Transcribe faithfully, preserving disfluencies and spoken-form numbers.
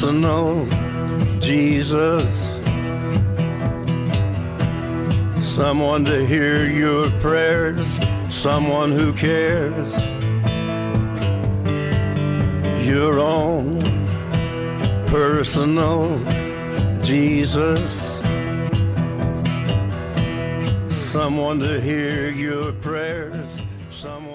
personal Jesus, someone to hear your prayers, someone who cares, your own personal Jesus, someone to hear your prayers, someone